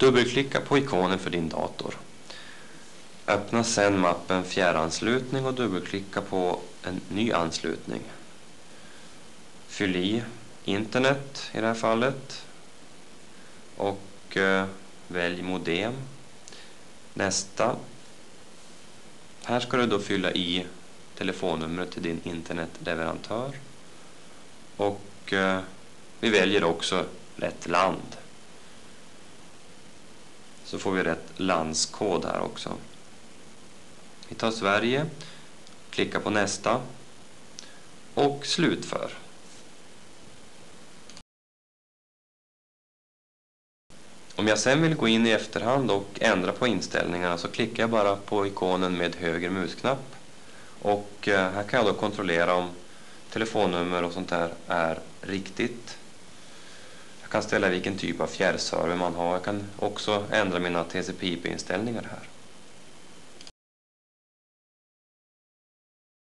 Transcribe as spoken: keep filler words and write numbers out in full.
Dubbelklicka på ikonen för din dator. Öppna sedan mappen fjärranslutning och dubbelklicka på en ny anslutning. Fyll i internet i det här fallet. Och eh, välj modem. Nästa. Här ska du då fylla i telefonnumret till din internetleverantör. Och eh, vi väljer också rätt land. Så får vi rätt landskod här också. Vi tar Sverige, klickar på nästa och slutför. Om jag sen vill gå in i efterhand och ändra på inställningarna så klickar jag bara på ikonen med höger musknapp. Och här kan jag då kontrollera om telefonnummer och sånt där är riktigt. Jag kan ställa vilken typ av fjärrserver man har. Jag kan också ändra mina T C P I P-inställningar här.